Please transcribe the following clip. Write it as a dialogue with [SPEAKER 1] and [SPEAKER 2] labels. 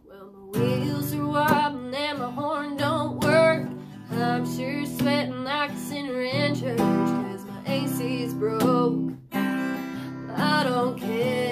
[SPEAKER 1] Well, my wheels are wobbling and my horn don't work. I'm sure sweating like a sinner in church, 'cause my AC's broke. I don't care.